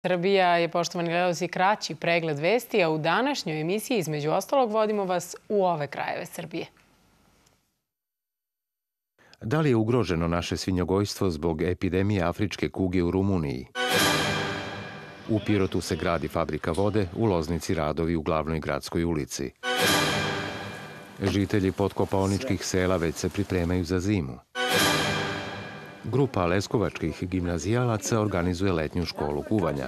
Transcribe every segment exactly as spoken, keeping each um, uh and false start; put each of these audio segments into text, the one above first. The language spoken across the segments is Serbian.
Srbija je, poštovani gledaoci, kraći pregled vesti, a u današnjoj emisiji, između ostalog, vodimo vas u ove krajeve Srbije. Da li je ugroženo naše svinjogojstvo zbog epidemije afričke kuge u Rumuniji? U Pirotu se gradi fabrika vode, u Loznici radovi u glavnoj gradskoj ulici. Žitelji podkopaoničkih sela već se pripremaju za zimu. Grupa leskovačkih gimnazijalaca organizuje letnju školu kuvanja.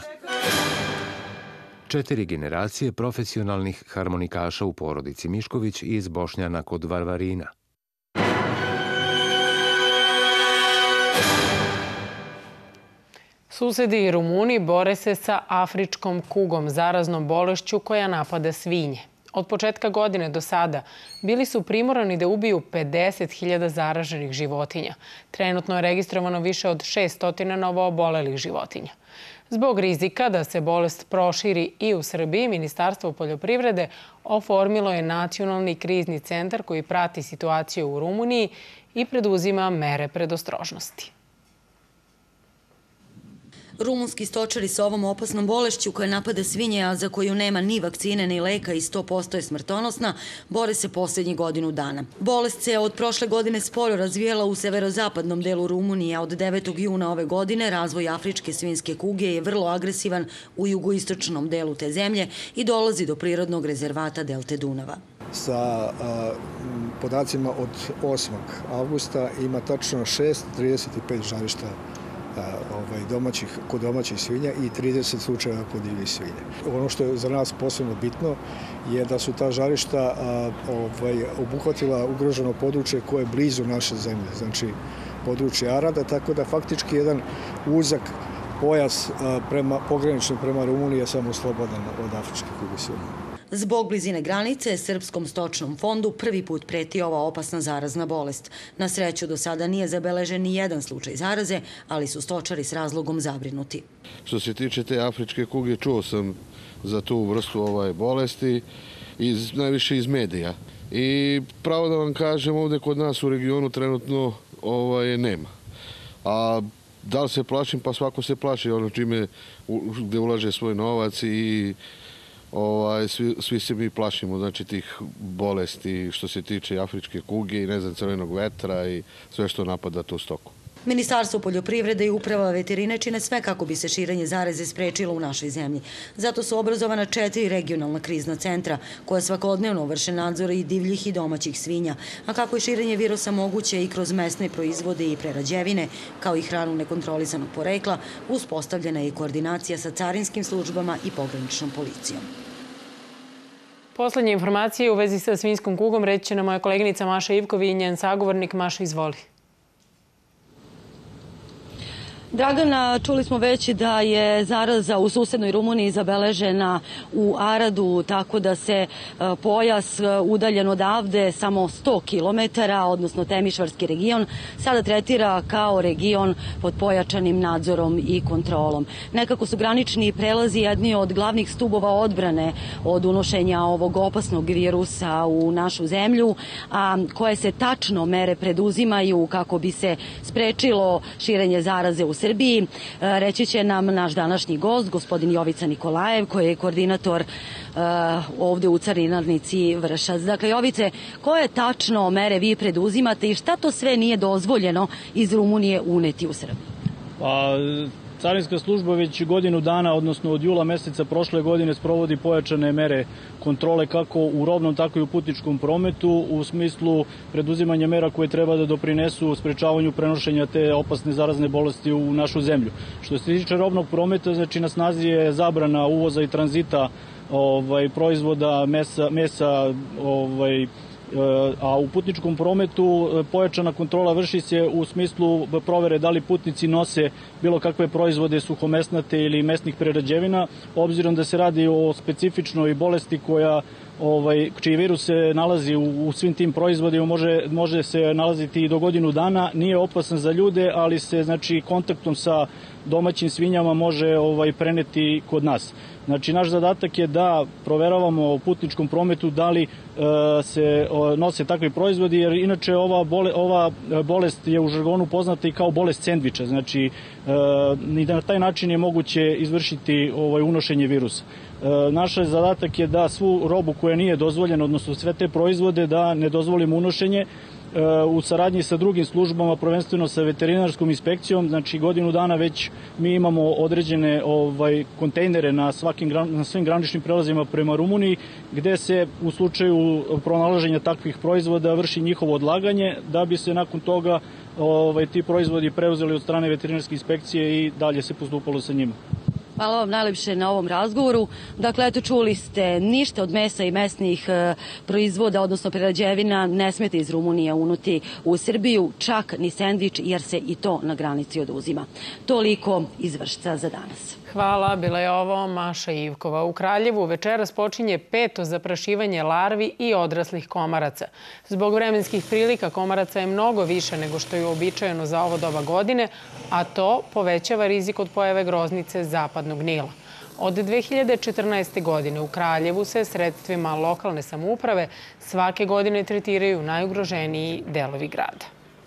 Četiri generacije profesionalnih harmonikaša u porodici Mišković iz Bošnjana kod Varvarina. Susedi Rumuni bore se sa afričkom kugom, zaraznom bolešću koja napada svinje. Od početka godine do sada bili su primorani da ubiju pedeset hiljada zaraženih životinja. Trenutno je registrovano više od šesnaest novoobolelih životinja. Zbog rizika da se bolest proširi i u Srbiji, Ministarstvo poljoprivrede oformilo je Nacionalni krizni centar koji prati situaciju u Rumuniji i preduzima mere predostrožnosti. Rumunski stočari sa ovom opasnom bolešću koja napada svinje, a za koju nema ni vakcine ni leka i sto posto je smrtonosna, bore se posljednjih godinu dana. Bolest se od prošle godine sporo razvijela u severozapadnom delu Rumunije, a od devetog juna ove godine razvoj afričke svinjske kuge je vrlo agresivan u jugoistočnom delu te zemlje i dolazi do prirodnog rezervata Delte Dunava. Sa podacima od osmog avgusta ima tačno šest, trideset pet žarišta kod domaćih svinja i trideset slučajeva kod divljih svinja. Ono što je za nas posebno bitno je da su ta žarišta obuhvatila ugroženo područje koje je blizu naše zemlje, znači područje Arada, tako da faktički jedan uzak pojas pogranični prema Rumuniji je samo slobodan od afričke kuge svinja. Zbog blizine granice, Srpskom stočnom fondu prvi put preti ova opasna zarazna bolest. Na sreću do sada nije zabeležen ni jedan slučaj zaraze, ali su stočari s razlogom zabrinuti. Što se tiče te afričke kuge, čuo sam za tu vrstu ovaj bolesti, najviše iz medija. I pravo da vam kažem, ovde kod nas u regionu trenutno nema. A da li se plašim? Pa svako se plaši ono čime gde ulaže svoj novac i svi se mi plašimo, znači, tih bolesti što se tiče afričke kuge i, ne znam, crvenog vetra i sve što napada tu stoku. Ministarstvo poljoprivrede i uprava veterine čine sve kako bi se širenje zaraze sprečilo u našoj zemlji. Zato su obrazovana četiri regionalna krizna centra koja svakodnevno vrše nadzore i divljih i domaćih svinja, a kako je širenje virusa moguće i kroz mesne proizvode i prerađevine, kao i hranu nekontrolisanog porekla, uspostavljena je koordinacija sa carinskim službama i pograničnom policijom. Poslednje informacije u vezi sa svinjskom kugom reći će nam moja koleginica Maša Ivkovi i njen sagovornik. Maša, izvoli. Dragana, čuli smo već da je zaraza u susednoj Rumuniji zabeležena u Aradu, tako da se pojas udaljen odavde samo sto kilometara, odnosno Temišvarski region, sada tretira kao region pod pojačanim nadzorom i kontrolom. Nekako su granični prelazi jedni od glavnih stubova odbrane od unošenja ovog opasnog virusa u našu zemlju, a koje se tačno mere preduzimaju kako bi se sprečilo širenje zaraze u Srbiji. Reći će nam naš današnji gost, gospodin Jovica Nikolajev, koji je koordinator ovde u carinarnici Vršac. Dakle, Jovice, koje tačno mere vi preduzimate i šta to sve nije dozvoljeno iz Rumunije uneti u Srbiju? Pa, carinska služba već godinu dana, odnosno od jula meseca prošle godine, sprovodi pojačane mere kontrole kako u robnom, tako i u putničkom prometu u smislu preduzimanja mera koje treba da doprinesu sprečavanju prenošenja te opasne zarazne bolesti u našu zemlju. Što se tiče robnog prometa, znači na snazi je zabrana uvoza i tranzita proizvoda, mesa, a u putničkom prometu pojačana kontrola vrši se u smislu provere da li putnici nose bilo kakve proizvode suhomesnate ili mesnih prerađevina, obzirom da se radi o specifičnoj bolesti koja čiji virus se nalazi u svim tim proizvodima, može se nalaziti i do godinu dana, nije opasan za ljude, ali se, znači, kontaktom sa domaćim svinjama može preneti kod nas. Znači, naš zadatak je da proveravamo u putničkom prometu da li se nose takvi proizvodi, jer inače ova bolest je u žargonu poznata i kao bolest sendviča. Znači, na taj način je moguće izvršiti unošenje virusa. Naš zadatak je da svu robu koja nije dozvoljena, odnosno sve te proizvode, da ne dozvolimo unošenje u saradnji sa drugim službama, prvenstveno sa veterinarskom inspekcijom. Znači, godinu dana već mi imamo određene kontejnere na svim graničnim prelazima prema Rumuniji, gde se u slučaju pronalaženja takvih proizvoda vrši njihovo odlaganje, da bi se nakon toga ti proizvodi preuzeli od strane veterinarske inspekcije i dalje se postupalo sa njima. Hvala vam najlepše na ovom razgovoru. Dakle, eto, čuli ste, ništa od mesa i mesnih proizvoda, odnosno prerađevina, ne smete iz Rumunije unuti u Srbiju, čak ni sendvič, jer se i to na granici oduzima. Toliko iz Vršca za danas. Hvala, bila je ovo Maša Ivkova. U Kraljevu večeras počinje peto zaprašivanje larvi i odraslih komaraca. Zbog vremenskih prilika komaraca je mnogo više nego što je uobičajeno za ovo doba godine, a to povećava rizik od pojave groznice zapadnog Nila. Od dve hiljade četrnaeste. godine u Kraljevu se sredstvima lokalne samouprave svake godine tretiraju najugroženiji delovi grada.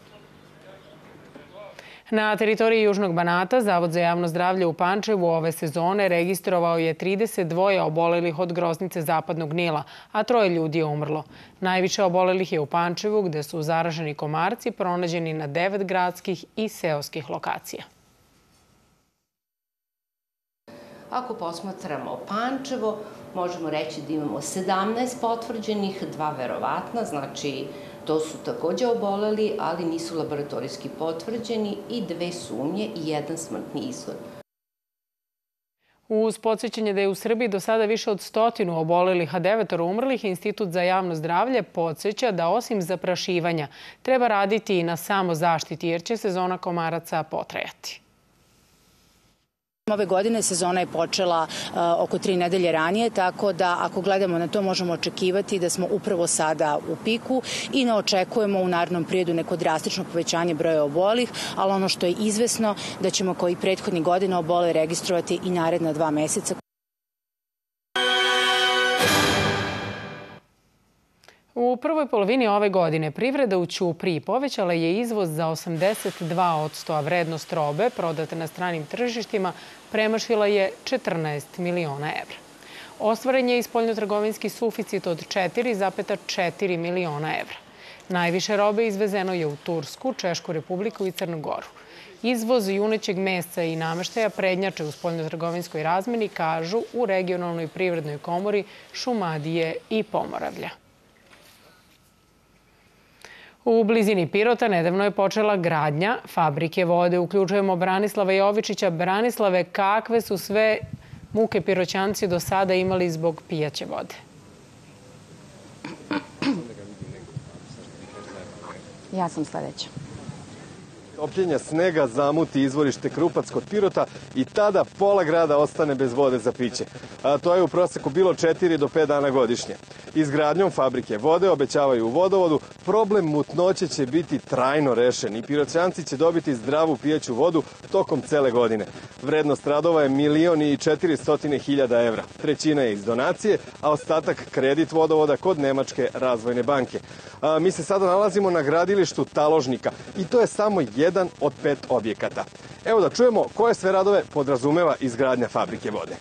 Na teritoriji Južnog Banata Zavod za javno zdravlje u Pančevu ove sezone registrovao je trideset dva obolelih od groznice zapadnog Nila, a troje ljudi je umrlo. Najviše obolelih je u Pančevu, gde su zaraženi komarci pronađeni na devet gradskih i seoskih lokacija. Ako posmatramo Pančevo, možemo reći da imamo sedamnaest potvrđenih, dva verovatna, znači to su takođe oboleli, ali nisu laboratorijski potvrđeni, i dve sumnje i jedan smrtni ishod. Uz podsjećanje da je u Srbiji do sada više od stotinu obolelih, a devetoro umrlih, Institut za javno zdravlje podsjeća da osim zaprašivanja treba raditi i na samozaštiti, jer će sezona komaraca potrajati. Ove godine sezona je počela oko tri nedelje ranije, tako da ako gledamo na to možemo očekivati da smo upravo sada u piku i ne očekujemo u narednom periodu neko drastično povećanje broja obolelih, ali ono što je izvesno da ćemo kao i prethodnih godina obole registrovati i naredna dva meseca. U prvoj polovini ove godine privreda u Ćupriji povećala je izvoz za osamdeset dva posto, a vrednost robe prodate na stranim tržištima premašila je četrnaest miliona evra. Ostvaren je i spoljnotrgovinski suficit od četiri zarez četiri miliona evra. Najviše robe izvezeno je u Tursku, Češku Republiku i Crnu Goru. Izvoz junećeg mesa i nameštaja prednjače u spoljnotrgovinskoj razmeni, kažu u regionalnoj privrednoj komori Šumadije i Pomoravlja. U blizini Pirota nedavno je počela gradnja fabrike vode. Uključujemo Branislava Jovičića. Branislave, kakve su sve muke Piroćanci do sada imali zbog pijaće vode? Ja sam sledeća. Topljenja snega zamuti izvorište Krupac kod Pirota i tada pola grada ostane bez vode za piće. A to je u proseku bilo četiri do pet dana godišnje. Izgradnjom fabrike vode, obećavaju u vodovodu, problem mutnoće će biti trajno rešen i Piroćanci će dobiti zdravu pijaću vodu tokom cele godine. Vrednost radova je milion i četiristotine hiljada evra. Trećina je iz donacije, a ostatak kredit vodovoda kod Nemačke razvojne banke. A, mi se sada nalazimo na gradilištu Taložnika i to je samo jedan od pet objekata. Evo da čujemo koje sve radove podrazumeva izgradnja fabrike vode.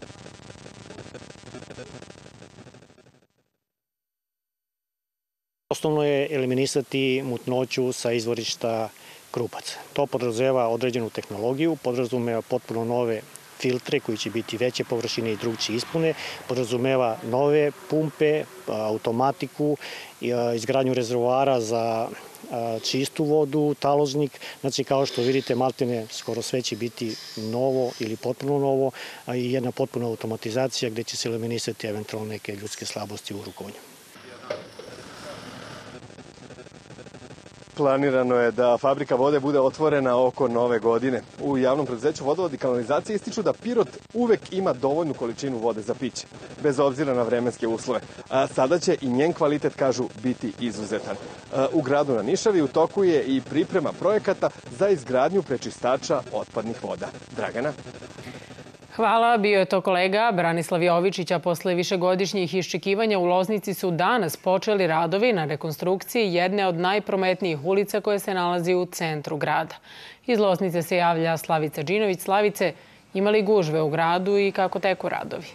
Osnovno je eliminisati mutnoću sa izvorišta Krupac. To podrazumeva određenu tehnologiju, podrazumeva potpuno nove filtre koji će biti veće površine i drugčije ispune, podrazumeva nove pumpe, automatiku, izgradnju rezervoara za čistu vodu, taložnik. Znači, kao što vidite, maltene skoro sve će biti novo ili potpuno novo, a i jedna potpuna automatizacija gde će se eliminisati eventualno neke ljudske slabosti u rukovanju. Planirano je da fabrika vode bude otvorena oko nove godine. U javnom preduzeću Vodovod i kanalizacije ističu da Pirot uvek ima dovoljnu količinu vode za piće, bez obzira na vremenske uslove. A sada će i njen kvalitet, kažu, biti izuzetan. U gradu na Nišavi u toku je i priprema projekata za izgradnju prečistača otpadnih voda. Dragana? Hvala, bio je to kolega Branislav Jovičić, a posle višegodišnjih iščekivanja u Loznici su danas počeli radovi na rekonstrukciji jedne od najprometnijih ulica koja se nalazi u centru grada. Iz Loznice se javlja Slavica Đinović. Slavice, ima li gužve u gradu i kako teku radovi?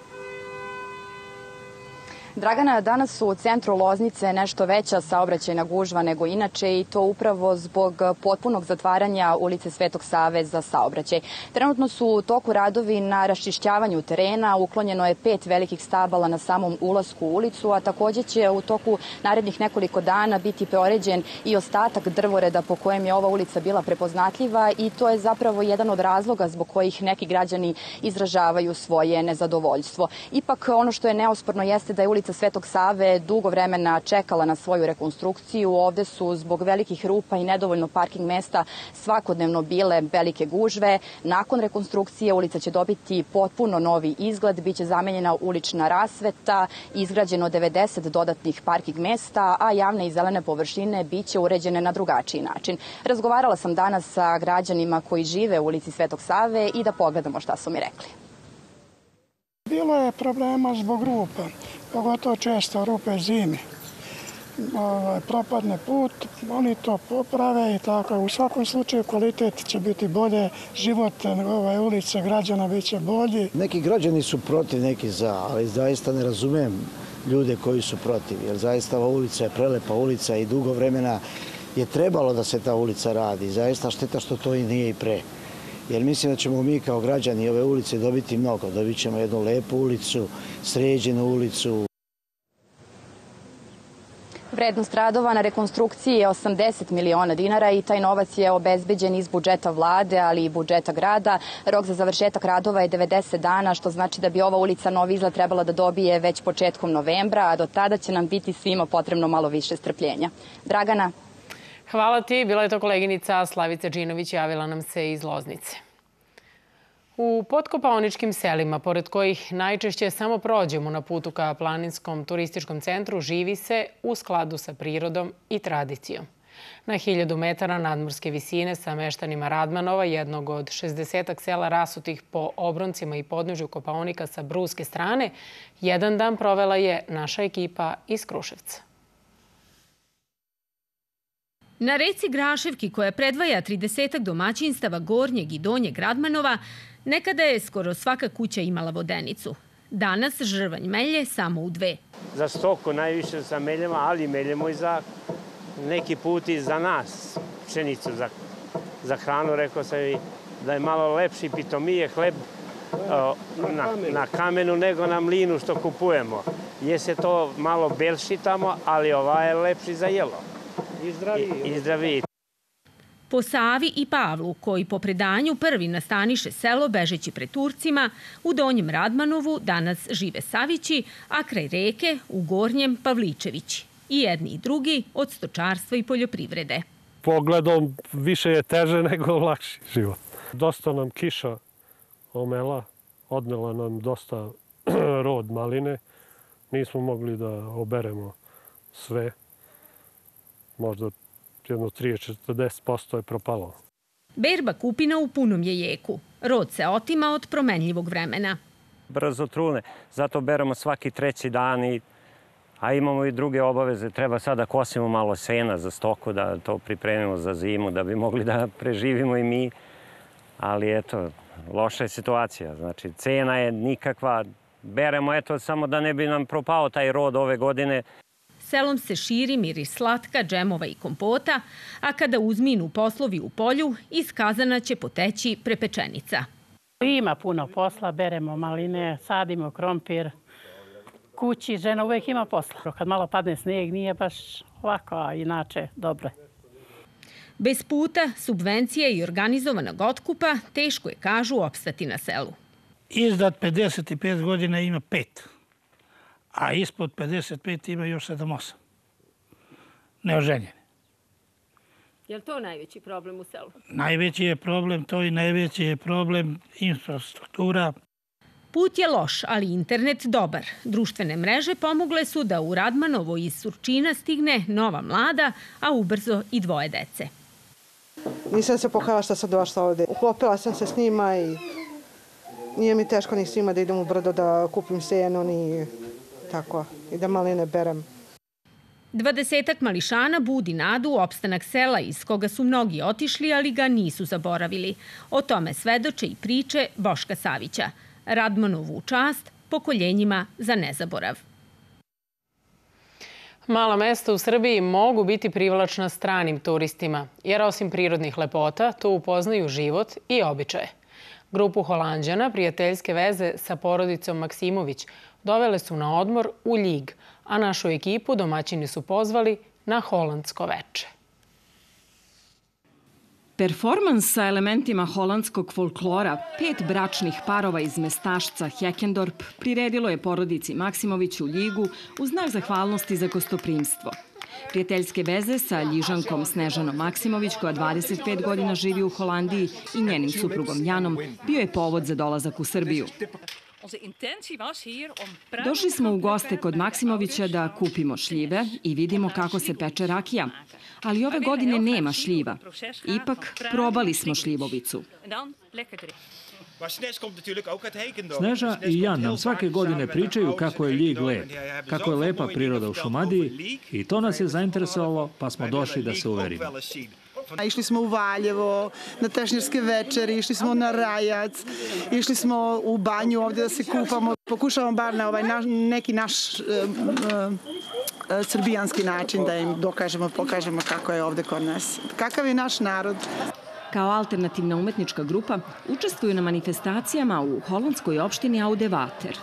Dragana, danas su u centru Loznice nešto veća saobraćajna gužva nego inače i to upravo zbog potpunog zatvaranja ulice Svetog Save za saobraćaj. Trenutno su u toku radovi na raščišćavanju terena, uklonjeno je pet velikih stabala na samom ulasku u ulicu, a takođe će u toku narednih nekoliko dana biti preoređen i ostatak drvoreda po kojem je ova ulica bila prepoznatljiva i to je zapravo jedan od razloga zbog kojih neki građani izražavaju svoje nezadovoljstvo. Ipak ono što je neosporno jeste da je ulica Svetog Save dugo vremena čekala na svoju rekonstrukciju. Ovde su zbog velikih rupa i nedovoljno parking mesta svakodnevno bile velike gužve. Nakon rekonstrukcije ulica će dobiti potpuno novi izgled, biće zamenjena ulična rasveta, izgrađeno devedeset dodatnih parking mesta, a javne i zelene površine biće uređene na drugačiji način. Razgovarala sam danas sa građanima koji žive u ulici Svetog Save i da pogledamo šta su mi rekli. Bilo je problema zbog rupa, pogotovo često rupe zimi. Propadne put, oni to poprave i tako. U svakom slučaju kvalitet će biti bolje, život ove ulice građana bit će bolji. Neki građani su protiv, neki za, ali zaista ne razumem ljude koji su protiv, jer zaista ova ulica je prelepa ulica i dugo vremena je trebalo da se ta ulica radi. Zaista šteta što to i nije i pre. Jer mislim da ćemo mi kao građani ove ulice dobiti mnogo. Dobit ćemo jednu lepu ulicu, sređenu ulicu. Vrednost radova na rekonstrukciji je osamdeset miliona dinara i taj novac je obezbeđen iz budžeta vlade, ali i budžeta grada. Rok za završetak radova je devedeset dana, što znači da bi ova ulica novi izgled trebala da dobije već početkom novembra, a do tada će nam biti svima potrebno malo više strpljenja. Dragana? Hvala ti. Bila je to koleginica Slavica Đinović, javila nam se iz Loznice. U podkopaoničkim selima, pored kojih najčešće samo prođemo na putu ka planinskom turističkom centru, živi se u skladu sa prirodom i tradicijom. Na hiljadu metara nadmorske visine sa meštanima Radmanova, jednog od šezdesetak sela rasutih po obroncima i podnožju Kopaonika sa bruske strane, jedan dan provela je naša ekipa iz Kruševca. Na reci Graševki, koja predvaja tridesetak domaćinstava Gornjeg i Donjeg Radmanova, nekada je skoro svaka kuća imala vodenicu. Danas žrvanj melje samo u dve. Za stoku najviše sa meljemo, ali meljemo i za neki put i za nas. Pšenicu za, za hranu, rekao sam i da je malo lepši, pitomije hleb o, na, na kamenu nego na mlinu što kupujemo. Je se to malo belši tamo, ali ova je lepši za jelo. I zdraviji. I, i zdraviji. Po Savi i Pavlu, koji po predanju prvi nastaniše selo bežeći pred Turcima, u Donjem Radmanovu danas žive Savići, a kraj reke u Gornjem Pavličevići. I jedni i drugi od stočarstva i poljoprivrede. Pogledom više je teže nego lakši život. Dosta nam kiša omela, odnela nam dosta rod maline. Nismo mogli da oberemo sve. Možda jedno trideset do četrdeset posto je propalo. Berba kupina u punom je jeku. Rod se otima od promenljivog vremena. Brzo trune, zato beremo svaki treći dan, i, a imamo i druge obaveze. Treba sad da kosimo malo sena za stoku, da to pripremimo za zimu, da bi mogli da preživimo i mi. Ali eto, loša je situacija. Znači, cena je nikakva. Beremo, eto, samo da ne bi nam propao taj rod ove godine. Selom se širi miris slatka, džemova i kompota, a kada uzminu poslovi u polju, iz kazana će poteći prepečenica. Ima puno posla, beremo maline, sadimo krompir. Kući žena uvek ima posla. Kad malo padne snijeg nije baš ovako, a inače dobro. Bez puta, subvencije i organizovanog otkupa teško je, kažu, opstati na selu. Iznad pedeset pet godina ima pet. A ispod pedeset pet ima još sedam osam. Neoženjeni. Je li to najveći problem u selu? Najveći je problem to i najveći je problem infrastruktura. Put je loš, ali internet dobar. Društvene mreže pomogle su da u Radmanovo iz Surčina stigne nova mlada, a ubrzo i dvoje dece. Nisam se pokazala što sam došla ovde. Uklopila sam se s njima i nije mi teško ni s njima da idem u brdo da kupim seno ni tako i da maline berem. Dvadesetak mališana budi nadu u opstanak sela iz koga su mnogi otišli, ali ga nisu zaboravili. O tome svedoče i priče Boška Savića. Radmanovu čast pokoljenjima za nezaborav. Mala mesta u Srbiji mogu biti privlačna stranim turistima, jer osim prirodnih lepota, tu upoznaju život i običaje. Grupu Holanđana prijateljske veze sa porodicom Maksimović dovele su na odmor u Ljig, a našu ekipu domaćini su pozvali na holandsko veče. Performans sa elementima holandskog folklora, pet bračnih parova iz mestašca Hekendorp priredilo je porodici Maksimović u Ljigu u znak zahvalnosti za gostoprimstvo. Prijateljske veze sa Ljižankom Snežanom Maksimović, koja dvadeset pet godina živi u Holandiji, i njenim suprugom Janom, bio je povod za dolazak u Srbiju. Došli smo u goste kod Maksimovića da kupimo šljive i vidimo kako se peče rakija. Ali ove godine nema šljiva. Ipak probali smo šljivovicu. Sneža i Jan nam svake godine pričaju kako je Ljig lep, kako je lepa priroda u Šumadiji i to nas je zainteresovalo, pa smo došli da se uverimo. Išli smo u Valjevo, na tešnjerske večeri, išli smo na Rajac, išli smo u banju ovdje da se kupamo. Pokušavamo bar na ovaj naš, neki naš uh, uh, srbijanski način da im dokažemo, pokažemo kako je ovdje kod nas. Kakav je naš narod. Kao alternativna umetnička grupa učestvuju na manifestacijama u holandskoj opštini Oudewater.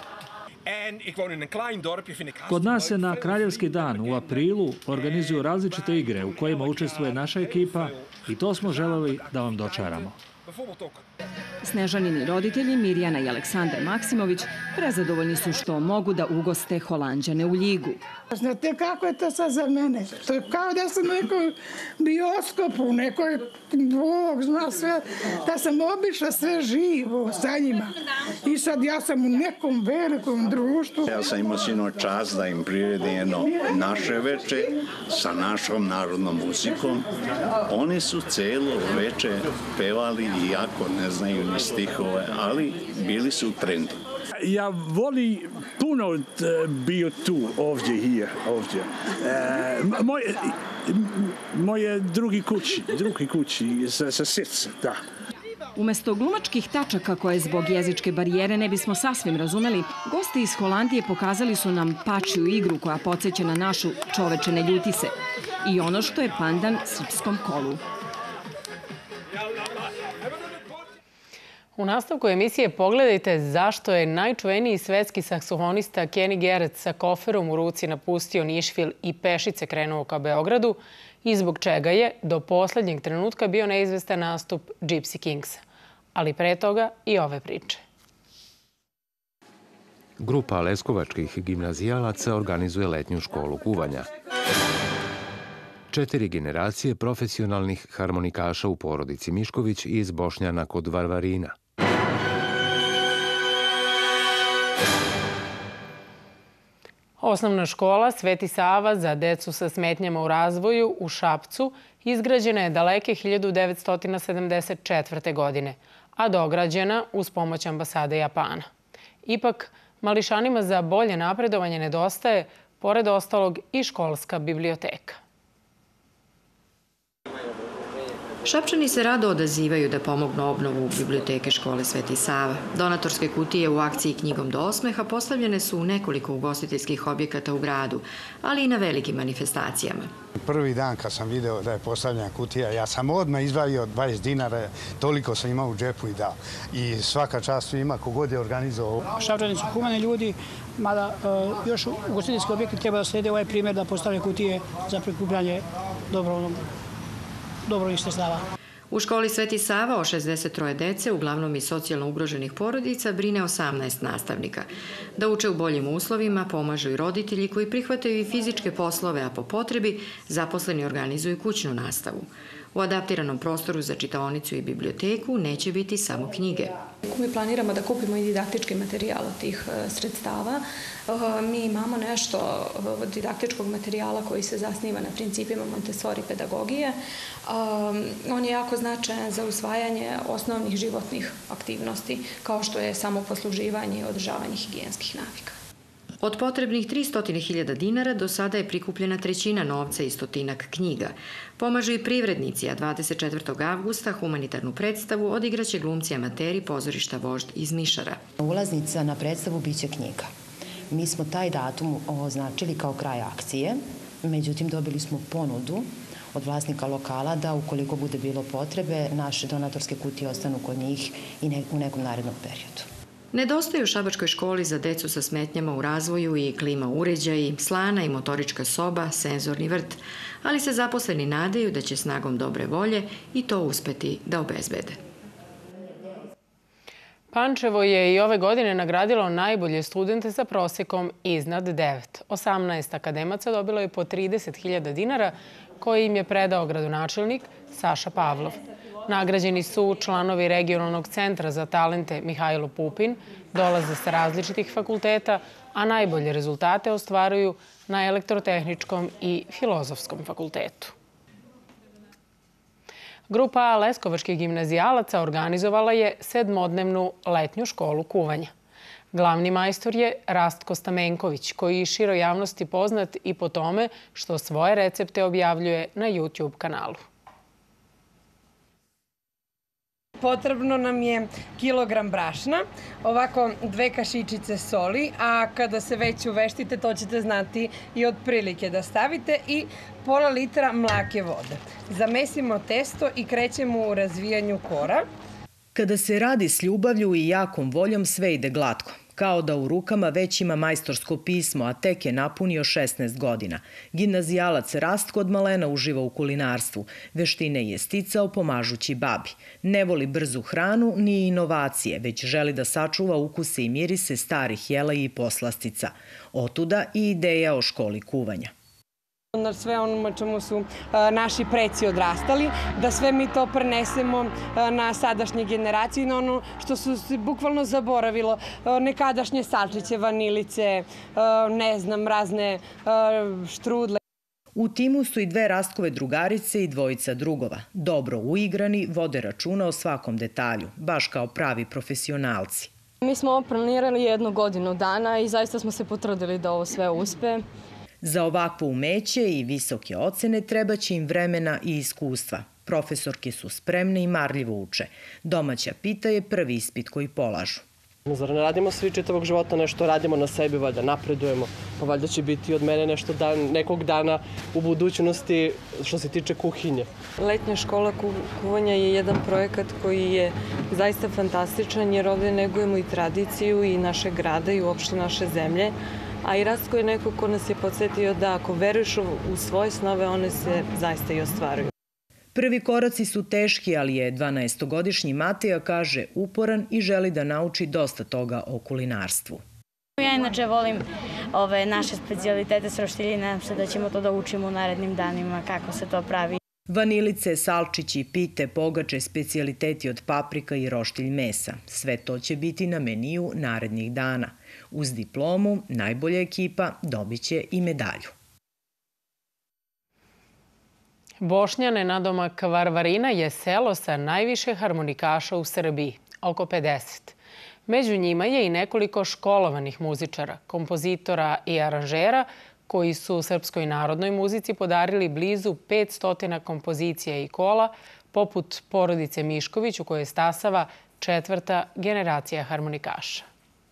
Kod nas se na Kraljevski dan u aprilu organizuju različite igre u kojima učestvuje naša ekipa i to smo želeli da vam dočaramo. Snežanini roditelji Mirjana i Aleksandar Maksimović prezadovoljni su što mogu da ugoste Holanđane u Ljigu. Znate kako je to sad za mene? To je kao da sam u nekom bioskopu, u nekoj, Bog zna sve, da sam obišla sve živo sa njima. I sad ja sam u nekom velikom društvu. Ja sam imao sino čast da im priredim jedno naše veče sa našom narodnom muzikom. Oni su celo veče pevali, iako ne znaju ni stihove, ali bili su u trendu. Ja voli puno bio tu, ovdje, hier, ovdje. E, moj, moje drugi kući, drugi kući, sa, sa srce, da. Umesto glumačkih tačaka koje zbog jezičke barijere ne bismo sasvim razumeli, gosti iz Holandije pokazali su nam pačju igru koja podsjeća na našu Čoveče ne ljuti se i ono što je pandan srpskom kolu. U nastavku emisije pogledajte zašto je najčuveniji svetski saksofonista Kenny Garrett sa koferom u ruci napustio Nišvil i pešice krenuo ka Beogradu i zbog čega je do poslednjeg trenutka bio neizvestan nastup Gypsy Kingsa. Ali pre toga i ove priče. Grupa leskovačkih gimnazijalaca organizuje letnju školu kuvanja. Četiri generacije profesionalnih harmonikaša u porodici Mišković iz Bošnjana kod Varvarina. Osnovna škola Sveti Sava za decu sa smetnjama u razvoju u Šapcu izgrađena je daleke hiljadu devetsto sedamdeset četvrte. godine, a dograđena uz pomoć ambasade Japana. Ipak, mališanima za bolje napredovanje nedostaje, pored ostalog, i školska biblioteka. Šapčani se rado odazivaju da pomognu obnovu biblioteke škole Sveti Sava. Donatorske kutije u akciji Knjigom do osmeha postavljene su u nekoliko ugostiteljskih objekata u gradu, ali i na velikim manifestacijama. Prvi dan kad sam video da je postavljena kutija, ja sam odmah izvadio dvadeset dinara, toliko sam imao u džepu i dao. I svaka čast svima kogod je organizovao. Šapčani su humani ljudi, mada još ugostiteljski objekti treba da slede ovaj primjer da postave kutije za prikupljanje dobrovoljnog dobrovoljnih sredstava. U školi Sveti Sava o šezdeset troje dece, uglavnom iz socijalno ugroženih porodica, brine osamnaest nastavnika. Da uče u boljim uslovima pomažu i roditelji koji prihvataju i fizičke poslove, a po potrebi zaposleni organizuju kućnu nastavu. U adaptiranom prostoru za čitaonicu i biblioteku neće biti samo knjige. Mi planiramo da kupimo i didaktički materijal od tih sredstava. Mi imamo nešto od didaktičkog materijala koji se zasniva na principima Montessori pedagogije. On je jako značajan za usvajanje osnovnih životnih aktivnosti, kao što je samoposluživanje i održavanje higijenskih navika. Od potrebnih tristo hiljada dinara do sada je prikupljena trećina novca i stotinak knjiga. Pomažu i privrednici, a dvadeset četvrtog avgusta humanitarnu predstavu odigraće glumci amateri pozorišta Vožd iz Mišara. Ulaznica na predstavu biće knjiga. Mi smo taj datum označili kao kraj akcije, međutim dobili smo ponudu od vlasnika lokala da ukoliko bude bilo potrebe, naše donatorske kutije ostanu kod njih i u nekom narednom periodu. Nedostaju u Šabačkoj školi za decu sa smetnjama u razvoju i klima uređaji, slana i motorička soba, senzorni vrt, ali se zaposleni nadaju da će snagom dobre volje i to uspeti da obezbede. Pančevo je i ove godine nagradilo najbolje studente sa prosekom iznad devet. osamnaest akademaca dobilo je po trideset hiljada dinara koji im je predao gradonačelnik Saša Pavlov. Nagrađeni su članovi Regionalnog centra za talente Mihajlo Pupin, dolaze sa različitih fakulteta, a najbolje rezultate ostvaruju na Elektrotehničkom i Filozofskom fakultetu. Grupa A leskovačkih gimnazijalaca organizovala je sedmodnevnu letnju školu kuvanja. Glavni majstor je Rastko Stamenković, koji je široj javnosti poznat i po tome što svoje recepte objavljuje na YouTube kanalu. Potrebno nam je kilogram brašna, ovako dve kašičice soli, a kada se već uveštite, to ćete znati i otprilike da stavite, i pola litra mlake vode. Zamesimo testo i krećemo u razvijanju kora. Kada se radi s ljubavlju i jakom voljom, sve ide glatko. Kao da u rukama već ima majstorsko pismo, a tek je napunio šesnaest godina. Gimnazijalac Rastko od malena uživa u kulinarstvu. Veštine je sticao pomažući babi. Ne voli brzu hranu ni inovacije, već želi da sačuva ukuse i mirise starih jela i poslastica. Otuda i ideja o školi kuvanja. Na sve ono čemu su naši preci odrastali, da sve mi to prenesemo na sadašnje generacije i na ono što su se bukvalno zaboravilo, nekadašnje salčiće, vanilice, ne znam, razne štrudle. U timu su i dve Rastkove drugarice i dvojica drugova. Dobro uigrani, vode računa o svakom detalju, baš kao pravi profesionalci. Mi smo ovo planirali jednu godinu dana i zaista smo se potrudili da ovo sve uspe. Za ovakvo umeće i visoke ocene treba će im vremena i iskustva. Profesorke su spremne i marljivo uče. Domaća pita je prvi ispit koji polažu. Zar ne radimo svi čitavog života nešto, radimo na sebi, valjda napredujemo, pa valjda će biti od mene nešto dan, nekog dana u budućnosti što se tiče kuhinje. Letnja škola kuvanja je jedan projekat koji je zaista fantastičan jer ovdje negujemo i tradiciju i našeg grada i uopšte naše zemlje. A i Rastko je neko ko nas je podsjetio da ako veruješ u svoje snove, one se zaista i ostvaruju. Prvi koraci su teški, ali je dvanaestogodišnji Mateja, kaže, uporan i želi da nauči dosta toga o kulinarstvu. Ja inače volim ove naše specijalitete s roštilja i nadam se da ćemo to da učimo u narednim danima kako se to pravi. Vanilice, salčići, pite, pogače, specijaliteti od paprika i roštilj mesa. Sve to će biti na meniju narednih dana. Uz diplomu, najbolja ekipa dobit će i medalju. Bošnjane nadomak Varvarina je selo sa najviše harmonikaša u Srbiji, oko pedeset. Među njima je i nekoliko školovanih muzičara, kompozitora i aranžera koji su srpskoj narodnoj muzici podarili blizu petsto kompozicija i kola, poput porodice Mišković u kojoj stasava četvrta generacija harmonikaša.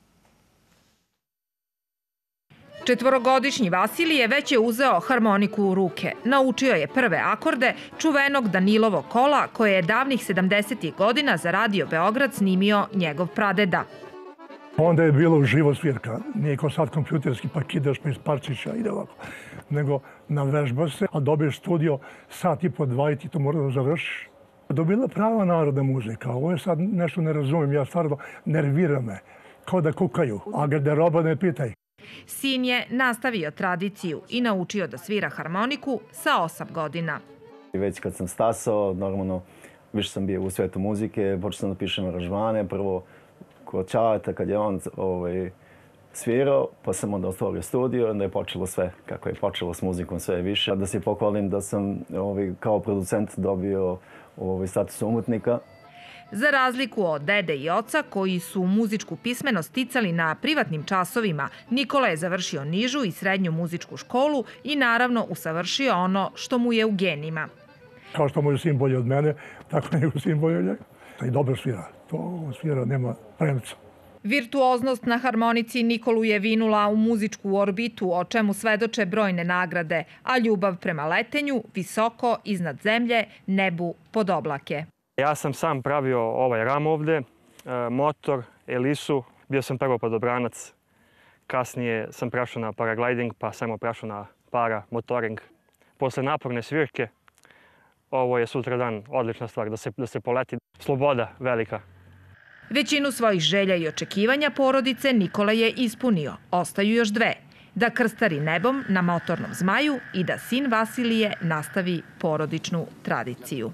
Četvorogodišnji Vasilije već je uzeo harmoniku u ruke. Naučio je prve akorde čuvenog Danilovog kola koje je davnih sedamdesetih godina za Radio Beograd snimio njegov pradeda. Onda je bilo živo svirka. Nije kao sad kompjuterski pa kidaš pa iz parčića ide ovako. Nego navežba se, a dobiješ studio sat i po dva i ti to mora da završiš. Dobila prava narodna muzika. Ovo je sad nešto ne razumijem. Ja stvarno nervira me. Kao da kukaju. A garderoba ne pitaj. Sin je nastavio tradiciju i naučio da svira harmoniku sa osam godina. Već kad sam stasao, normalno, više sam bio u svetu muzike, počeo sam da pišem aranžmane, prvo kod Čaveta kad je on ovaj, svirao, pa sam onda otvorio studio i onda je počelo sve, kako je počelo s muzikom sve više. Da se pohvalim da sam ovaj, kao producent dobio ovaj, status umutnika. Za razliku od dede i oca koji su muzičku pismenost sticali na privatnim časovima, Nikola je završio nižu i srednju muzičku školu i naravno usavršio ono što mu je u genima. Kao što moj sin bolje od mene, tako je njegov sin bolje od njega. I dobro svira. To svira nema premca. Virtuoznost na harmonici Nikolu je vinula u muzičku orbitu, o čemu svedoče brojne nagrade, a ljubav prema letenju, visoko, iznad zemlje, nebu, pod oblake. Ja sam sam pravio ovaj ram ovde, motor, elisu. Bio sam prvo padobranac, kasnije sam prešao na paragliding, pa sam prešao na para motoring. Posle naporne svirke, ovo je sutradan odlična stvar, da se, da se poleti. Sloboda velika. Većinu svojih želja i očekivanja porodice Nikola je ispunio. Ostaju još dve. Da krstari nebom na motornom zmaju i da sin Vasilije nastavi porodičnu tradiciju.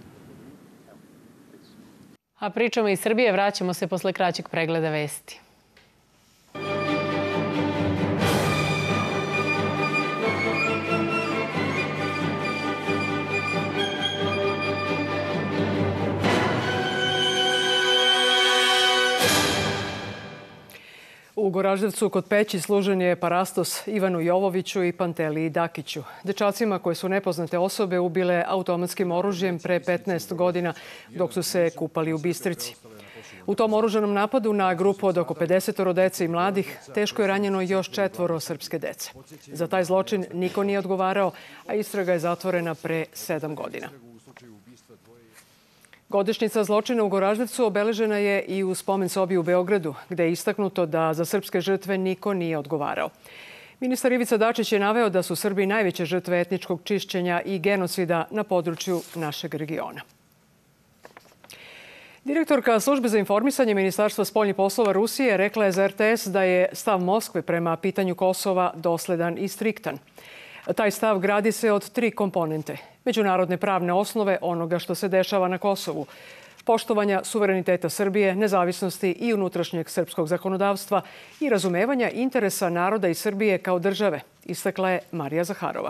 A pričamo iz Srbije, vraćamo se posle kraćeg pregleda vesti. U Goraždevcu kod Peći služen je parastos Ivanu Jovoviću i Panteliji Dakiću. Dečacima koje su nepoznate osobe ubile automatskim oružjem pre petnaest godina dok su se kupali u Bistrici. U tom oružanom napadu na grupu od oko pedeset dece i mladih teško je ranjeno još četvoro srpske dece. Za taj zločin niko nije odgovarao, a istraga je zatvorena pre sedam godina. Godišnjica zločina u Goraždevcu obeležena je i u spomen sobi u Beogradu, gde je istaknuto da za srpske žrtve niko nije odgovarao. Ministar Ivica Dačić je naveo da su Srbi najveće žrtve etničkog čišćenja i genocida na području našeg regiona. Direktorka Službe za informisanje Ministarstva spoljnih poslova Rusije rekla je za er te es da je stav Moskve prema pitanju Kosova dosledan i striktan. Taj stav gradi se od tri komponente. Međunarodne pravne osnove onoga što se dešava na Kosovu, poštovanja suvereniteta Srbije, nezavisnosti i unutrašnjeg srpskog zakonodavstva i razumevanja interesa naroda i Srbije kao države, istakla je Marija Zaharova.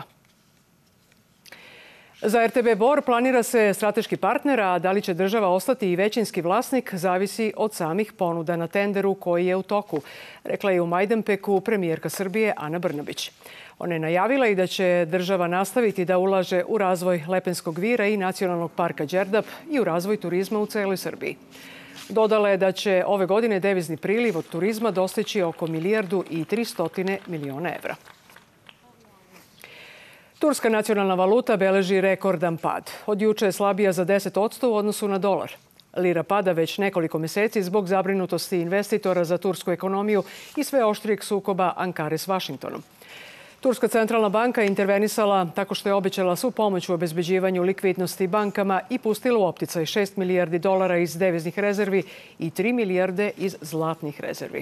Za er te be Bor planira se strateški partner, a da li će država ostati i većinski vlasnik zavisi od samih ponuda na tenderu koji je u toku, rekla je u Majdanpeku premijerka Srbije Ana Brnabić. Ona je najavila i da će država nastaviti da ulaže u razvoj Lepenskog vira i Nacionalnog parka Đerdap i u razvoj turizma u celoj Srbiji. Dodala je da će ove godine devizni priliv od turizma dostići oko milijardu i tristo miliona evra. Turska nacionalna valuta beleži rekordan pad. Od juče je slabija za deset posto u odnosu na dolar. Lira pada već nekoliko meseci zbog zabrinutosti investitora za tursku ekonomiju i sve oštrijeg sukoba Ankare s Vašingtonom. Turska centralna banka je intervenisala tako što je obećala svu pomoć u obezbeđivanju likvidnosti bankama i pustila u opticaj šest milijardi dolara iz deviznih rezervi i tri milijarde iz zlatnih rezervi.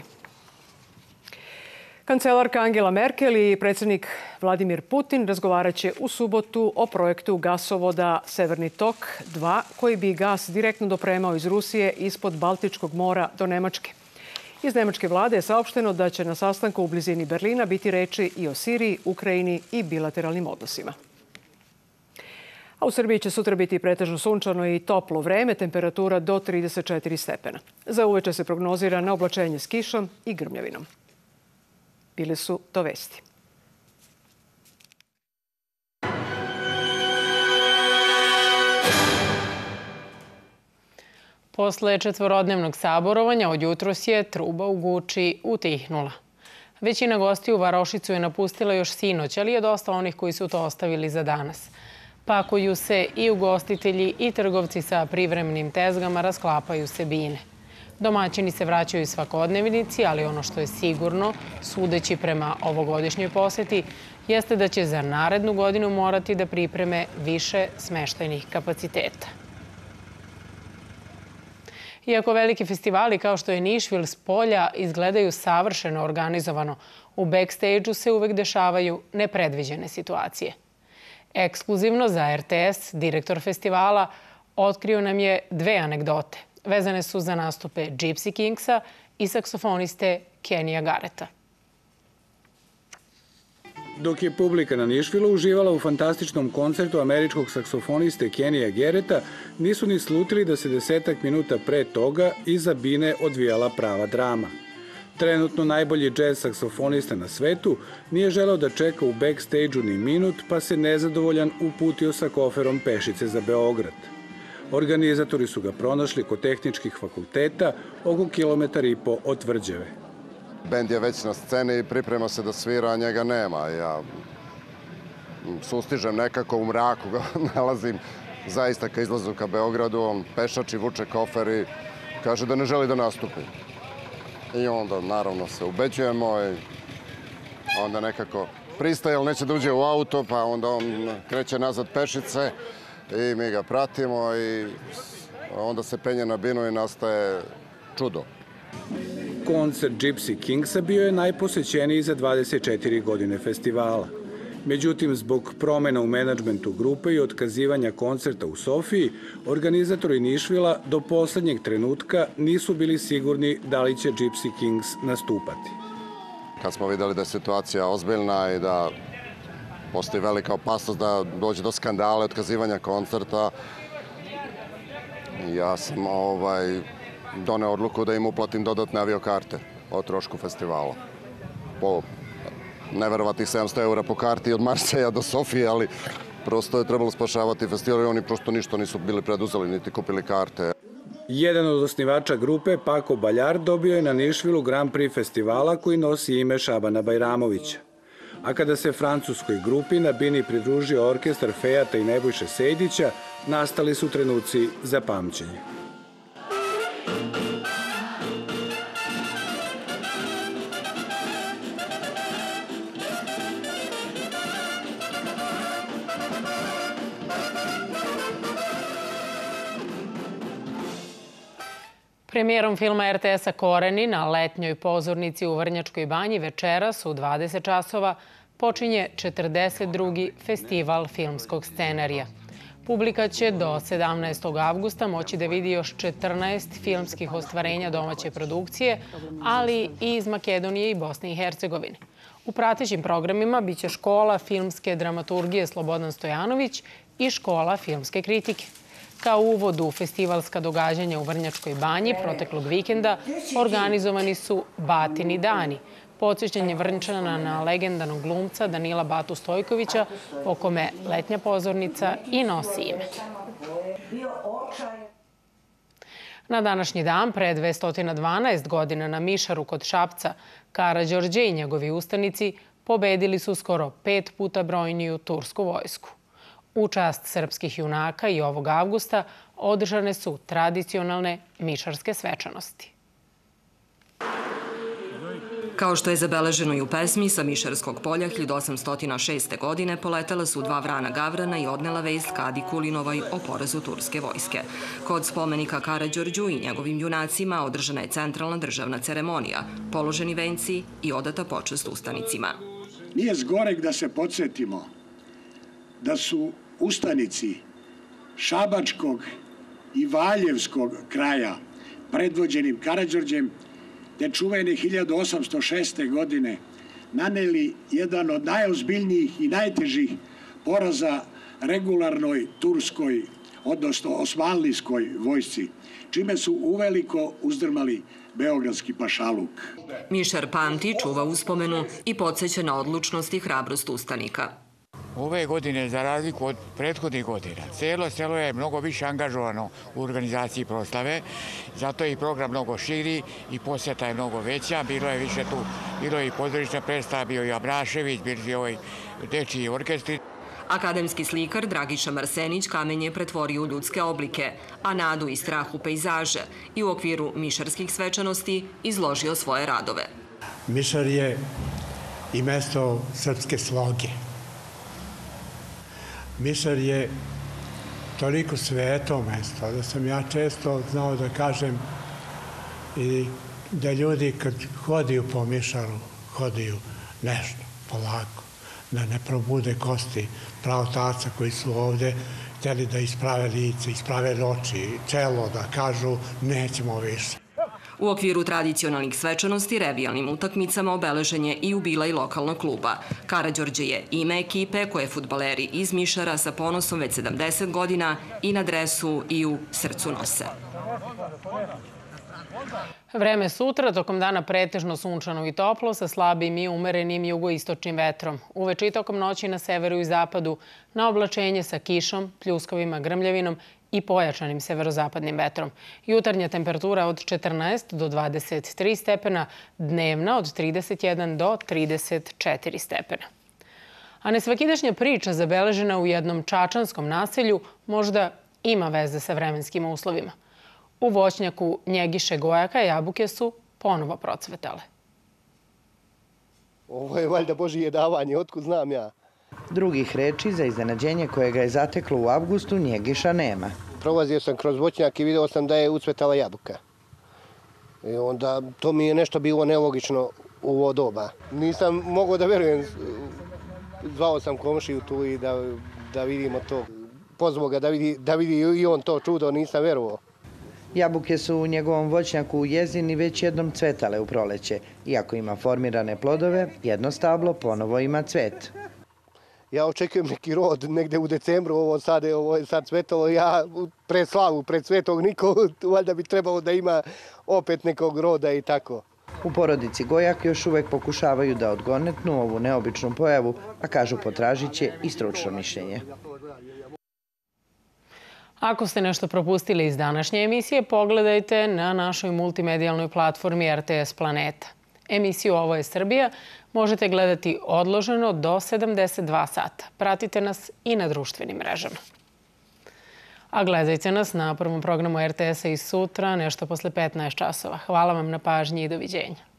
Kancelarka Angela Merkel i predsjednik Vladimir Putin razgovaraće u subotu o projektu gasovoda Severni tok dva, koji bi gas direktno dopremao iz Rusije ispod Baltičkog mora do Nemačke. Iz nemačke vlade je saopšteno da će na sastanku u blizini Berlina biti reči i o Siriji, Ukrajini i bilateralnim odnosima. A u Srbiji će sutra biti pretežno sunčano i toplo vreme, temperatura do trideset četiri stepena. Za uveče se prognozira na oblačenje s kišom i grmljavinom. Bile su to vesti. Posle četvorodnevnog saborovanja od jutros je truba u Guči utihnula. Većina gostiju u Varošicu je napustila još sinoć, ali je dosta onih koji su to ostavili za danas. Pakuju se i ugostitelji i trgovci sa privremenim tezgama, rasklapaju se bine. Domaćini se vraćaju svakodnevnici, ali ono što je sigurno, sudeći prema ovogodišnjoj poseti, jeste da će za narednu godinu morati da pripreme više smeštajnih kapaciteta. Iako veliki festivali kao što je Nišvil s polja izgledaju savršeno organizovano, u backstage-u se uvek dešavaju nepredviđene situacije. Ekskluzivno za R T S direktor festivala otkrio nam je dve anegdote. Vezane su za nastupe Gypsy Kingsa i saksofoniste Kenija Garretta. Dok je publika na Nišvilu uživala u fantastičnom koncertu američkog saksofoniste Kenija Garretta, nisu ni slutili da se desetak minuta pre toga iza bine odvijala prava drama. Trenutno najbolji džez saksofonista na svetu nije želeo da čeka u backstage-u ni minut, pa se nezadovoljan uputio sa koferom pešice za Beograd. Organizatori su ga pronašli kod tehničkih fakulteta oko kilometar i po od Tvrđave. Bend je već na sceni i priprema se da svira, a njega nema. Ja sustižem nekako u mraku, ga nalazim zaista ka izlazu ka Beogradu, on pešači, vuče kofer i kaže da ne želi da nastupi. I onda naravno se ubeđujemo i onda nekako pristaje, ali neće da uđe u auto, pa onda on kreće nazad pešice i mi ga pratimo i onda se penje na binu i nastaje čudo. Koncert Gypsy Kingsa bio je najposećeniji za dvadeset četiri godine festivala. Međutim, zbog promena u menadžmentu grupe i otkazivanja koncerta u Sofiji, organizatori Nišvila do poslednjeg trenutka nisu bili sigurni da li će Gypsy Kings nastupati. Kad smo videli da je situacija ozbiljna i da postoji velika opasnost da dođe do skandala otkazivanja koncerta, ja sam ovaj, doneo odluku da im uplatim dodatne aviokarte o trošku festivala. Po neverovatnih sedamsto eura po karti od Marseja do Sofije, ali prosto je trebalo spašavati festival i oni prosto ništa nisu bili preduzeli, niti kupili karte. Jedan od osnivača grupe, Pako Baljar, dobio je na Nišvilu Grand Prix festivala koji nosi ime Šabana Bajramovića. A kada se francuskoj grupi na bini pridružio orkestar Fejata i Nebojše Sejdića, nastali su trenuci za pamćenje. Premijerom filma R T S-a Koreni na letnjoj pozornici u Vrnjačkoj banji večeras u dvadeset časova počinje četrdeset drugi festival filmskog scenarija. Publika će do sedamnaestog avgusta moći da vidi još četrnaest filmskih ostvarenja domaće produkcije, ali i iz Makedonije i Bosne i Hercegovine. U pratećim programima biće škola filmske dramaturgije Slobodan Stojanović i škola filmske kritike. Kao uvod u festivalska događanja u Vrnjačkoj banji proteklog vikenda organizovani su Batini dani, podsjećanje Vrnčana na legendarnog glumca Danila Batu Stojkovića, po kome letnja pozornica i nosi ime. Na današnji dan, pre dvesta dvanaest godina na Mišaru kod Šapca, Karađorđe i njegovi ustanici pobedili su skoro pet puta brojniju tursku vojsku. U čast srpskih junaka i ovog avgusta održane su tradicionalne mišarske svečanosti. Kao što je zabeleženo i u pesmi, sa Mišarskog polja hiljadu osamsto šeste. godine poletela su dva vrana gavrana i odnela vest Kadi Kulinovoj o porazu turske vojske. Kod spomenika Karađorđu i njegovim junacima održana je centralna državna ceremonija, položeni venci i odata počast ustanicima. Nije zgoreg da se podsjetimo da su ustanici Šabačkog i Valjevskog kraja predvođenim Karađorđem te čuvene hiljadu osamsto šeste. godine naneli jedan od najozbiljnijih i najtežih poraza regularnoj turskoj, odnosno osmanlijskoj vojsci, čime su uveliko uzdrmali beogradski pašaluk. Mišar pamti, čuva uspomenu i podsjeća na odlučnost i hrabrost ustanika. Ove godine, za razliku od prethodnih godina, celo selo je mnogo više angažovano u organizaciji proslave, zato je i program mnogo širi i posjeta je mnogo veća. Bilo je više tu, bilo je i pozorišna predstava, bio i Abrašević, bili i ovaj dečiji orkestri. Akademski slikar Dragiša Marsenić kamen je pretvorio u ljudske oblike, a nadu i strah u pejzaže i u okviru mišarskih svečanosti izložio svoje radove. Mišar je i mesto srpske sloge. Mišar je toliko sveto mesto da sam ja često znao da kažem i da ljudi kad hodiju po Mišaru, hodiju nešto polako. da ne probude kosti pravotaca koji su ovde hteli da isprave lice, isprave oči, čelo, da kažu nećemo više. U okviru tradicionalnih svečanosti revijalnim utakmicama obeležen je i jubilej lokalnog kluba. Karađorđe je ime ekipe koje fudbaleri iz Mišara sa ponosom već sedamdeset godina i na dresu i u srcu nose. Vreme sutra, tokom dana pretežno sunčano i toplo, sa slabim i umerenim jugoistočnim vetrom. Uveče i tokom noći na severu i zapadu na oblačenje sa kišom, pljuskovima, grmljavinom i pojačanim severozapadnim vetrom. Jutarnja temperatura od četrnaest do dvadeset tri stepena, dnevna od trideset jedan do trideset četiri stepena. A nesvakidašnja priča zabeležena u jednom čačanskom naselju možda ima veze sa vremenskim uslovima. U voćnjaku Njegiše Gojaka jabuke su ponovo procvetale. Ovo je valjda Božije davanje, otkud znam ja. Drugih reči za iznenađenje koje ga je zateklo u avgustu Njegiša nema. Prolazio sam kroz voćnjak i video sam da je ucvetala jabuka. I onda to mi je nešto bilo nelogično u ovo doba. Nisam mogao da verujem. Zvao sam komšiju tu i da, da vidimo to. Pozvao ga da vidi, da vidi i on to čudo, nisam verovao. Jabuke su u njegovom voćnjaku u Jezini već jednom cvetale u proleće. Iako ima formirane plodove, jedno stablo ponovo ima cvet. Ja očekujem neki rod negde u decembru, ovo sad, ovo je sad cvetalo, ja pred slavu, pred Svetog Nikolu, valjda bi trebalo da ima opet nekog roda i tako. U porodici Gojak još uvek pokušavaju da odgonetnu ovu neobičnu pojavu, a kažu potražit će i stručno mišljenje. Ako ste nešto propustili iz današnje emisije, pogledajte na našoj multimedijalnoj platformi R T S Planeta. Emisiju Ovo je Srbija možete gledati odloženo do sedamdeset dva sata. Pratite nas i na društvenim mrežama. A gledajte nas na prvom programu R T S-a i sutra, nešto posle petnaest časova. Hvala vam na pažnji i doviđenja.